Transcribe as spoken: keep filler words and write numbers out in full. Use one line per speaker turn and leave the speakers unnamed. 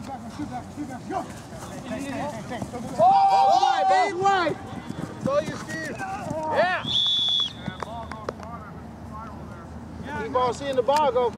Oh, wide, wide.
It's all you, Steve. Yeah.
Keep on seeing the ball go.